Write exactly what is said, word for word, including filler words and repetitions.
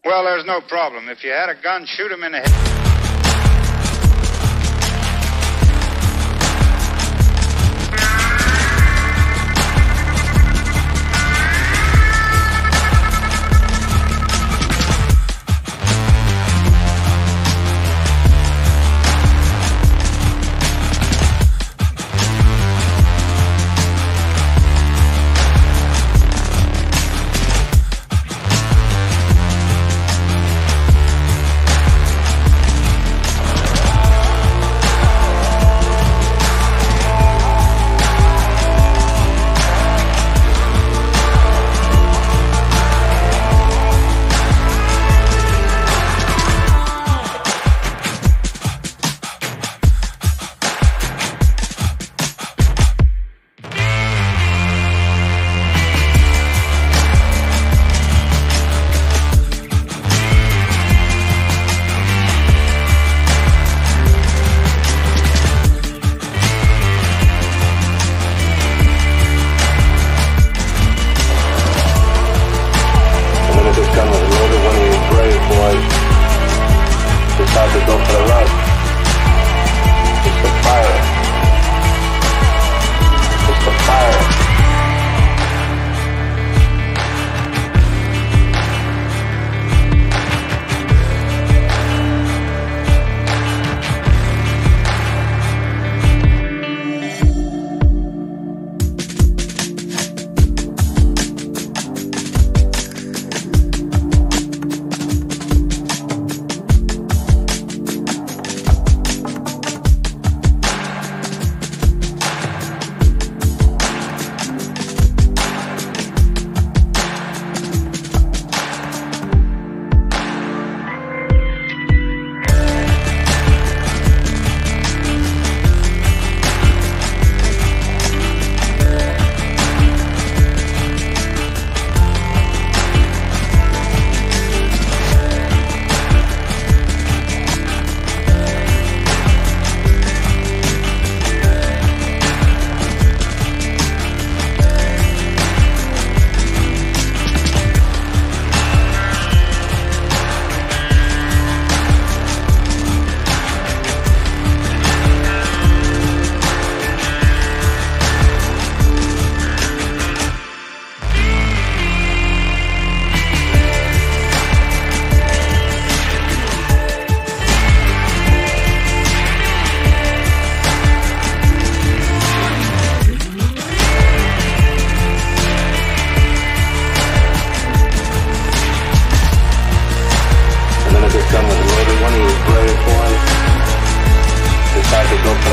Well, there's no problem. If you had a gun, shoot him in the head. Decide to go for the run. It's the fire. It's the fire. Gun with a loaded one, he was ready for him. Decided to go for